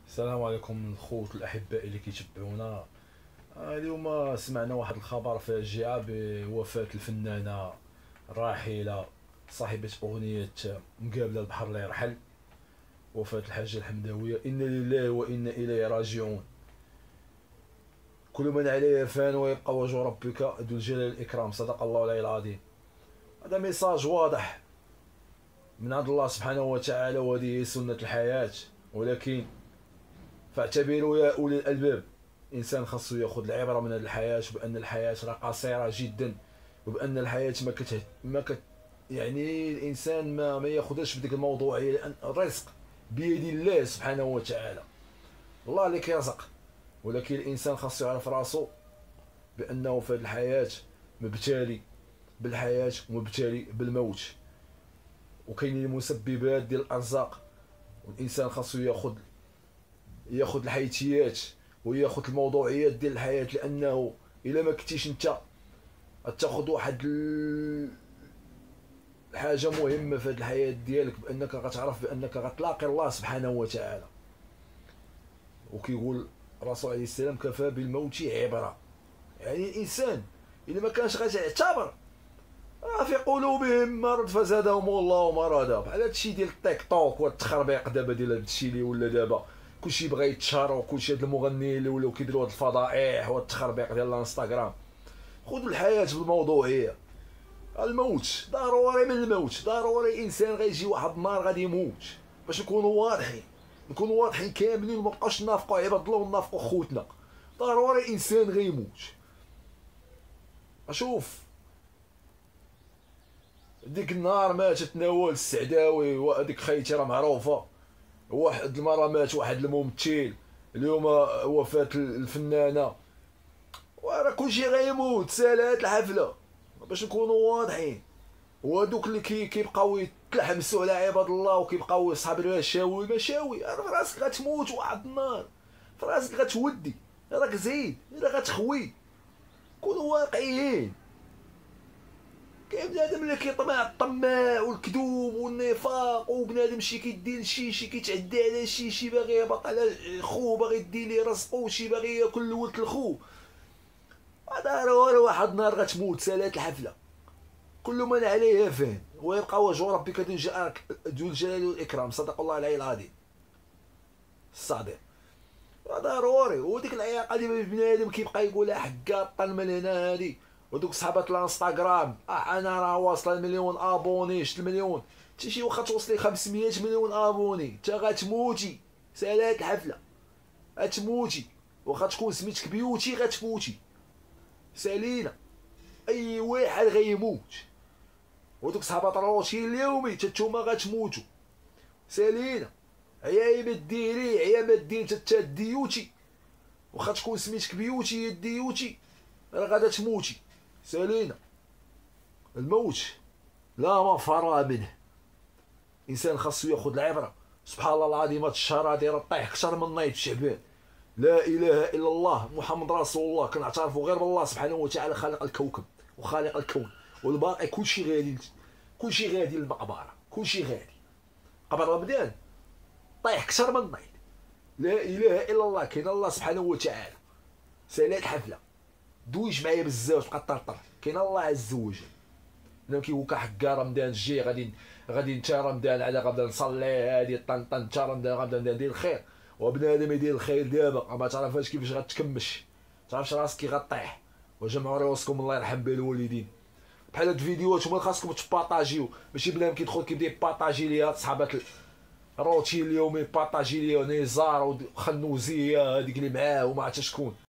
السلام عليكم الخوت الاحباء اللي كيتبعونا. اليوم سمعنا واحد الخبر فاجعه بوفاه الفنانه الراحله صاحبه اغنيه مقابله البحر لا يرحل، وفاه الحاجه الحمداويه. انا لله وانا اليه راجعون. كل من عليها فان ويبقى وجه ربك ذو الجلال والاكرام. صدق الله العلي العظيم. هذا ميساج واضح من عند الله سبحانه وتعالى، وهذه سنه الحياه. ولكن فاعتبروا يا أولي الألباب، إنسان خاصو ياخذ العبرة من هذه الحياة، بأن الحياة راه قصيرة جدا، وبأن الحياة يعني الإنسان ما ياخذهاش بديك الموضوعية، لأن الرزق بيد الله سبحانه وتعالى، الله اللي كيرزق. ولكن الإنسان خاصو يعرف راسو بأنه في هذه الحياة مبتلي بالحياة ومبتلي بالموت، وكاينين المسببات ديال الأرزاق، والإنسان خاصو ياخذ الحيثيات وياخذ الموضوعيات ديال الحياه، لانه الا ما كنتيش انت غتاخذ واحد الحاجه مهمه في هذه الحياه ديالك، بانك غتعرف بانك غتلاقي الله سبحانه وتعالى. وكيقول الرسول عليه السلام: كفى بالموت عبره. يعني الانسان الا ما كانش غيعتبر في قلوبهم مرض فزادهم الله مرضا، بحال هادشي ديال التيك توك والتخربيق دابا ديال هادشي اللي ولا دابا كلشي بغا يتشهر، وكلشي هاد المغنيين اللي ولاو كيديروا هاد الفضائح والتخربيق ديال الانستغرام. خذوا الحياه بالموضوعيه. الموت ضروري، من الموت ضروري. الانسان غيجي واحد النهار غادي يموت، باش نكونوا واضحين كاملين، ومبقاوش نافقوا عباد الله ونافقوا خوتنا. ضروري الانسان غيموت. اشوف ديك النهار ماتت نوال السعداوي، وهذيك خيتي راه معروفه. واحد المره مات واحد الممثل، اليوم وفاه الفنانه، وراه كلشي غيموت. سالات الحفله باش نكونوا واضحين. وهذوك اللي كيبقاو يتلحمسوا على عباد الله وكيبقاو يصحاب المشاوي مشاوي، راه في راسك غتموت واحد النهار، في راسك غتودي، راك زيد راه غتخوي. كونوا واقعيين. كاين بنادم اللي كيطمع الطماع والكذوب والنفاق، وبنادم شي كيدير شي كيتعدى على شي باغي يهبط على خو، باغي يدي ليه رزقو، شي باغي ياكل ولد الخو. ضروري واحد النهار غتموت. سالات الحفله. كل من عليها فان ويبقى وجه ربك ذو الجلال والاكرام. صدق الله العلي العظيم الصادق. ضروري. وديك العياقه ديال بنادم كيبقى يقولها حكا طن من هنا هادي، ودوك صحابات الانستغرام انا راه واصله المليون ابوني، شت المليون حتى شي واخا توصلي 500 مليون ابوني انت غتموتي. سالات الحفله. غتموتي، واخا تكون سميتك بيوتي غتموتي. سالينا. اي واحد غيموت. ودوك صحابات الروتين اليومي حتى نتوما غتموتوا. سالينا. عيا ما ديري، عيا ما دير حتى ديوتي، واخا تكون سميتك بيوتي ديوتي راه غادا تموتي. سالينا. الموت لا مفر منه. الانسان خاصو ياخذ العبره. سبحان الله العظيم، هاد الشهر هادي راه طايح اكثر من نايض في شعبان. لا اله الا الله محمد رسول الله. كنعترفوا غير بالله سبحانه وتعالى خالق الكوكب وخالق الكون، والباقي كلشي غادي للمقبره، كلشي غادي. قبل رمضان طايح اكثر من نايض. لا اله الا الله. كاين الله سبحانه وتعالى. سالات الحفله. دويش معايا بزاف تبقى طرطر. كاين الله عز وجل. انا كيقول حكا رمضان الجاي غادي انت رمضان على غنبدا نصلي هادي طن انت رمضان غنبدا ندير الخير. وبنادم يدير الخير دابا ما تعرفاش كيفاش غتكمش، ما تعرفش راسك كي غطيح. وجمعوا راسكم الله يرحم بها الوالدين. بحال هاد الفيديوهات هما خاصكم تبارطاجيو، ماشي بنادم كيدخل كيبدا يبارطاجي ليها صحابات الروتين اليومي، بارطاجي ليها نزار وخنوزيه هذيك اللي معاه وما عرفتش شكون.